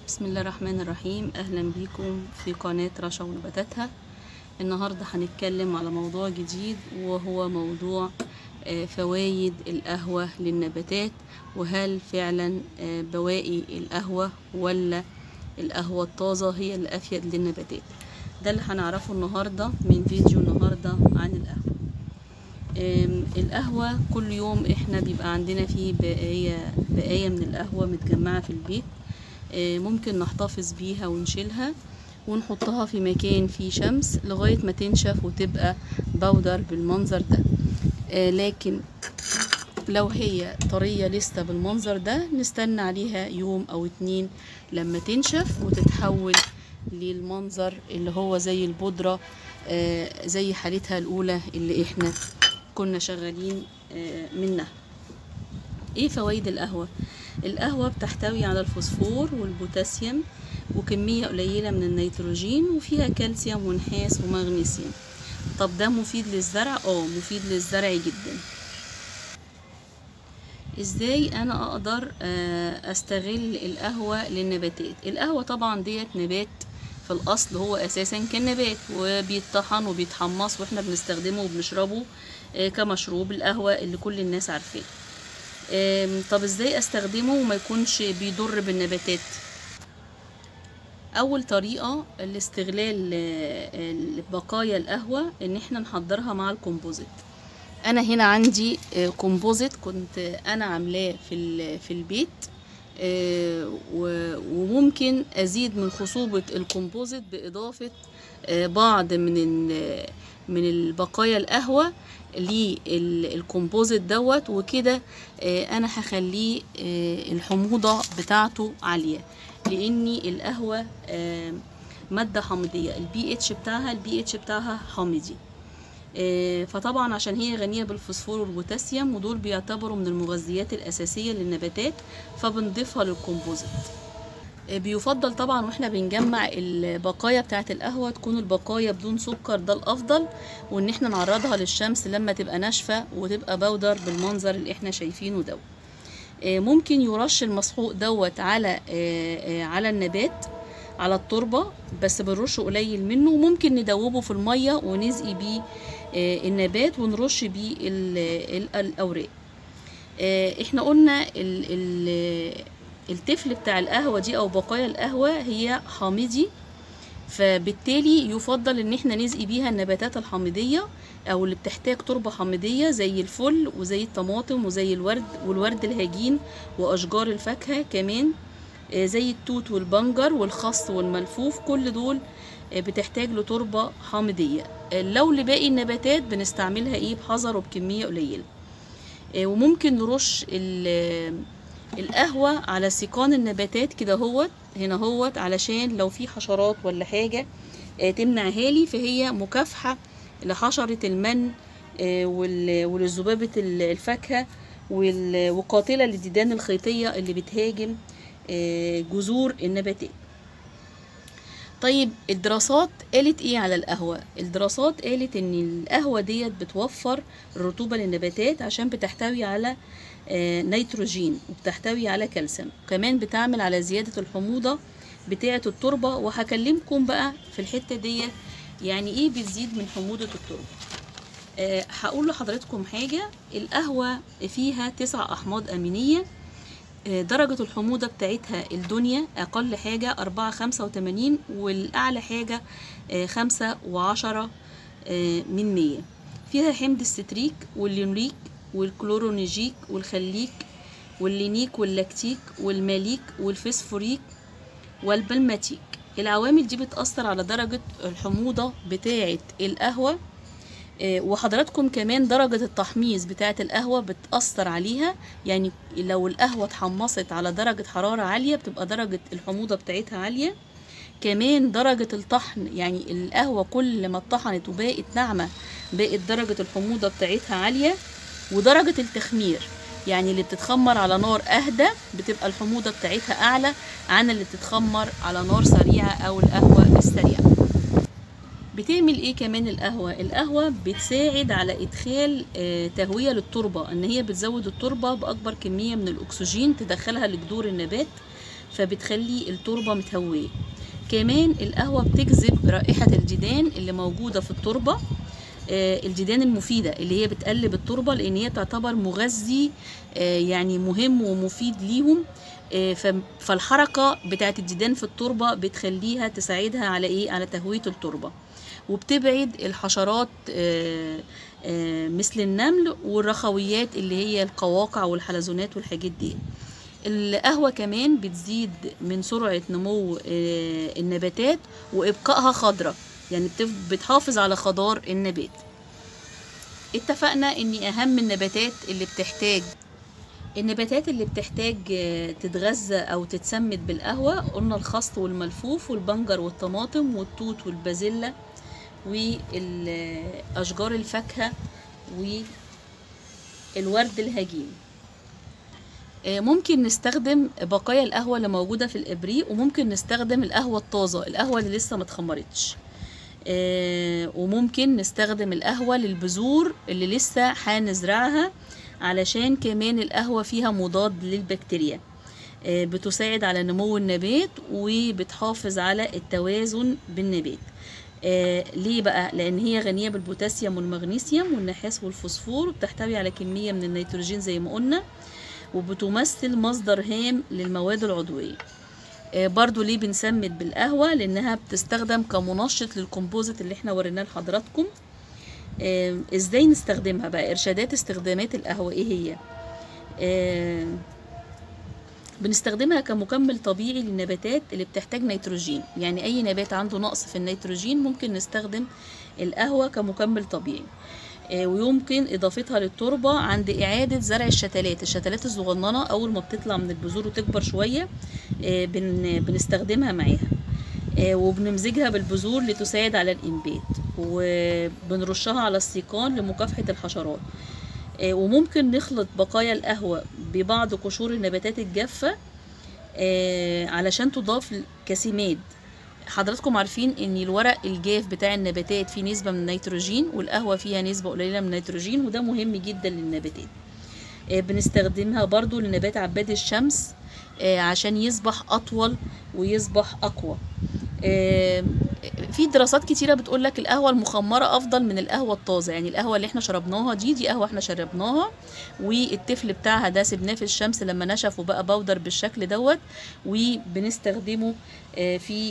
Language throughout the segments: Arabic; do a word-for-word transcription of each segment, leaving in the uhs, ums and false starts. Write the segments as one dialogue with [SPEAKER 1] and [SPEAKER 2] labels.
[SPEAKER 1] بسم الله الرحمن الرحيم. اهلا بيكم في قناة رشا ونباتاتها. النهاردة هنتكلم على موضوع جديد، وهو موضوع فوائد القهوة للنباتات، وهل فعلا بواقي القهوة ولا القهوة الطازة هي اللي افيد للنباتات. ده اللي هنعرفه النهاردة من فيديو النهاردة عن القهوة. القهوة كل يوم احنا بيبقى عندنا فيه بقايا بقايا من القهوة متجمعة في البيت، ممكن نحتفظ بيها ونشيلها ونحطها في مكان فيه شمس لغاية ما تنشف وتبقى بودر بالمنظر ده. لكن لو هي طرية لسه بالمنظر ده نستنى عليها يوم او اتنين لما تنشف وتتحول للمنظر اللي هو زي البودرة، زي حالتها الاولى اللي احنا كنا شغالين منها. ايه فوائد القهوة؟ القهوة بتحتوي على الفوسفور والبوتاسيوم وكمية قليلة من النيتروجين، وفيها كالسيوم ونحاس ومغنيسيوم. طب ده مفيد للزرع؟ اه مفيد للزرع جدا. ازاي انا اقدر استغل القهوة للنباتات؟ القهوة طبعا ديت نبات في الاصل، هو اساسا كان نبات وبيتطحن وبيتحمص واحنا بنستخدمه وبنشربه كمشروب القهوة اللي كل الناس عارفاه. طب ازاي استخدمه وما يكونش بيضر بالنباتات؟ اول طريقة لاستغلال بقايا القهوة ان احنا نحضرها مع الكومبوزيت. انا هنا عندي كومبوزيت كنت انا عاملاه في في البيت، وممكن ازيد من خصوبة الكومبوزيت باضافة بعض من من البقايا القهوة للكومبوزيت دوت، وكده انا هخليه الحموضة بتاعته عالية، لاني القهوة مادة حامضية، البي اتش بتاعها البي اتش بتاعها حامضي. فطبعا عشان هي غنية بالفوسفور والبوتاسيوم، ودول بيعتبروا من المغذيات الأساسية للنباتات، فبنضيفها للكومبوزيت. بيفضل طبعا واحنا بنجمع البقايا بتاعه القهوه تكون البقايا بدون سكر، ده الافضل، وان احنا نعرضها للشمس لما تبقى ناشفه وتبقى بودر بالمنظر اللي احنا شايفينه دوت. ممكن يرش المسحوق دوت على على النبات، على التربه، بس بنرشه قليل منه، وممكن ندوبه في الميه ونسقي بيه النبات ونرش بيه الاوراق. احنا قلنا ال ال التفل بتاع القهوة دي او بقايا القهوة هي حامضي، فبالتالي يفضل ان احنا نسقي بيها النباتات الحامضية او اللي بتحتاج تربة حامضية زي الفل وزي الطماطم وزي الورد والورد الهجين واشجار الفاكهة، كمان زي التوت والبنجر والخس والملفوف، كل دول بتحتاج لتربة حامضية. لو لباقي النباتات بنستعملها ايه بحذر وبكمية قليلة. وممكن نرش القهوة على سيقان النباتات كده هوت هنا هوت علشان لو في حشرات ولا حاجة تمنعها لي، فهي مكافحة لحشرة المن ولذبابة الفاكهة وقاتلة للديدان الخيطية اللي بتهاجم جذور النباتات. طيب الدراسات قالت ايه على القهوة؟ الدراسات قالت ان القهوة ديت بتوفر الرطوبة للنباتات عشان بتحتوي على نيتروجين وبتحتوي على كالسيوم، وكمان بتعمل على زيادة الحموضة بتاعة التربة. وهكلمكم بقى في الحتة ديت يعني ايه بتزيد من حموضة التربة. أه هقول لحضراتكم حاجة. القهوة فيها تسع احماض امينية، درجة الحموضة بتاعتها الدنيا أقل حاجة أربعة خمسة وتمانين، والأعلى حاجة خمسة وعشرة من مية. فيها حمض الستريك واللينوليك والكلورونيجيك والخليك واللينيك واللاكتيك والماليك والفسفوريك والبلماتيك. العوامل دي بتأثر على درجة الحموضة بتاعة القهوة، وحضراتكم كمان درجة التحميص بتاعة القهوة بتأثر عليها. يعني لو القهوة اتحمصت على درجة حرارة عالية بتبقى درجة الحموضة بتاعتها عالية. كمان درجة الطحن، يعني القهوة كل ما اتطحنت وبقت ناعمة بقت درجة الحموضة بتاعتها عالية. ودرجة التخمير، يعني اللي بتتخمر على نار أهدى بتبقى الحموضة بتاعتها أعلى عن اللي بتتخمر على نار سريعة أو القهوة السريعة. بتعمل ايه كمان القهوة؟ القهوة بتساعد على ادخال تهوية للتربة، ان هي بتزود التربة باكبر كمية من الاكسجين تدخلها لجذور النبات، فبتخلي التربة متهوية. كمان القهوة بتجذب رائحة الديدان اللي موجودة في التربة، الديدان المفيدة اللي هي بتقلب التربة، لأن هي تعتبر مغذي يعني مهم ومفيد ليهم. فالحركة بتاعت الديدان في التربة بتخليها تساعدها على ايه، على تهوية التربة، وبتبعد الحشرات مثل النمل والرخويات اللي هي القواقع والحلزونات والحاجات دي. القهوة كمان بتزيد من سرعة نمو النباتات وإبقائها خضرة، يعني بتحافظ على خضار النبات. اتفقنا ان اهم النباتات اللي بتحتاج النباتات اللي بتحتاج تتغذى او تتسمد بالقهوة، قلنا الخس والملفوف والبنجر والطماطم والتوت والبازيلا والاشجار الفاكهة والورد الهجين. ممكن نستخدم بقايا القهوة اللي موجودة في الابريق، وممكن نستخدم القهوة الطازة، القهوة اللي لسه ما اتخمرتش، وممكن نستخدم القهوة للبذور اللي لسه هنزرعها، علشان كمان القهوة فيها مضاد للبكتيريا، بتساعد على نمو النبات وبتحافظ على التوازن بالنبات. ليه بقى؟ لان هي غنية بالبوتاسيوم والمغنيسيوم والنحاس والفوسفور، وبتحتوي على كمية من النيتروجين زي ما قلنا، وبتمثل مصدر هام للمواد العضوية. برضو ليه بنسمد بالقهوة؟ لانها بتستخدم كمنشط للكمبوزيت اللي احنا وريناه لحضراتكم. ازاي نستخدمها بقى؟ ارشادات استخدامات القهوة ايه هي؟ بنستخدمها كمكمل طبيعي للنباتات اللي بتحتاج نيتروجين، يعني اي نبات عنده نقص في النيتروجين ممكن نستخدم القهوة كمكمل طبيعي. ويمكن اضافتها للتربة عند اعادة زرع الشتلات الشتلات الصغننة اول ما بتطلع من البذور وتكبر شوية، بنستخدمها معاها، وبنمزجها بالبذور لتساعد على الانبات، وبنرشها على السيقان لمكافحة الحشرات. وممكن نخلط بقايا القهوة ببعض قشور النباتات الجافة علشان تضاف كسماد. حضراتكم عارفين ان الورق الجاف بتاع النباتات فيه نسبة من النيتروجين، والقهوة فيها نسبة قليلة من النيتروجين، وده مهم جدا للنباتات. بنستخدمها برضو لنبات عباد الشمس عشان يصبح اطول ويصبح اقوى. في دراسات كتيرة بتقولك القهوة المخمرة افضل من القهوة الطازة، يعني القهوة اللي احنا شربناها دي دي قهوة احنا شربناها، والتفل بتاعها ده سبناه في الشمس لما نشف وبقى بودر بالشكل دوت، وبنستخدمه في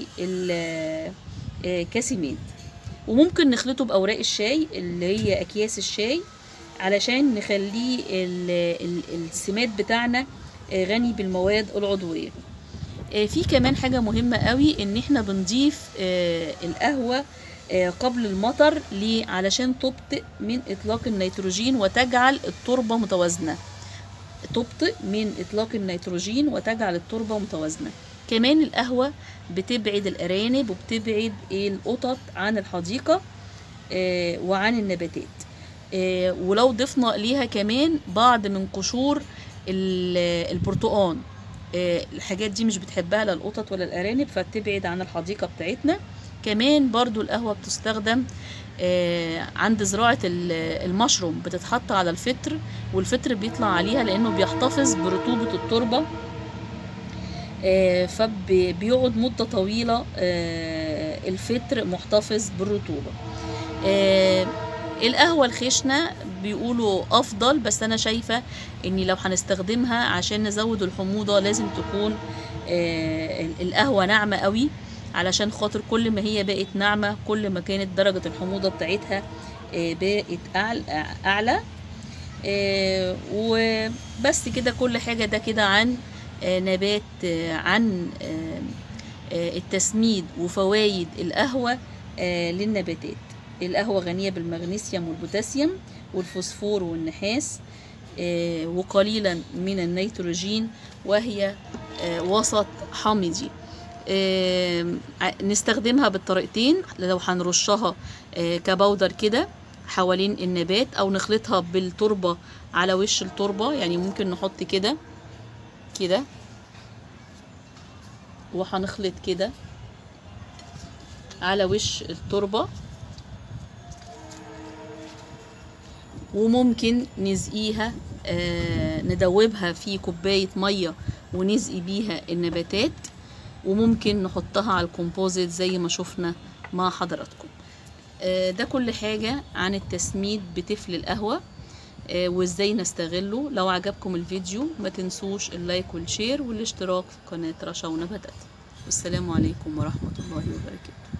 [SPEAKER 1] كسمات. وممكن نخلطه باوراق الشاي اللي هي اكياس الشاي علشان نخليه السماد بتاعنا غني بالمواد العضوية. في كمان حاجة مهمة قوي، ان احنا بنضيف القهوة قبل المطر. ليه؟ علشان تبطئ من اطلاق النيتروجين وتجعل التربة متوازنة تبطئ من اطلاق النيتروجين وتجعل التربة متوازنة. كمان القهوة بتبعد الارانب وبتبعد القطط عن الحديقة وعن النباتات. ولو ضفنا ليها كمان بعض من قشور البرتقان، الحاجات دي مش بتحبها لا القطط ولا الارانب، فتبعد عن الحديقة بتاعتنا. كمان برضو القهوة بتستخدم عند زراعة المشروم، بتتحط على الفطر والفطر بيطلع عليها لانه بيحتفظ برطوبة التربة، فبيقعد مدة طويلة الفطر محتفظ بالرطوبة. القهوة الخشنة بيقولوا افضل، بس انا شايفة اني لو هنستخدمها عشان نزود الحموضة لازم تكون القهوة ناعمة قوي، علشان خاطر كل ما هي بقت ناعمة كل ما كانت درجة الحموضة بتاعتها بقت اعلى. وبس كده، كل حاجة ده كده عن نبات عن التسميد وفوائد القهوة للنباتات. القهوة غنية بالمغنيسيوم والبوتاسيوم والفوسفور والنحاس، وقليلا من النيتروجين، وهي وسط حامضي. نستخدمها بالطريقتين، لو هنرشها كبودر كده حوالين النبات، او نخلطها بالتربة على وش التربة، يعني ممكن نحط كده كده وهنخلط كده على وش التربة، وممكن نزقيها آه ندوبها في كوباية مية ونسقي بيها النباتات، وممكن نحطها على الكومبوزيت زي ما شفنا مع حضراتكم. آه ده كل حاجة عن التسميد بتفل القهوة آه وازاي نستغله. لو عجبكم الفيديو ما تنسوش اللايك والشير والاشتراك في قناة رشا ونباتات. والسلام عليكم ورحمة الله وبركاته.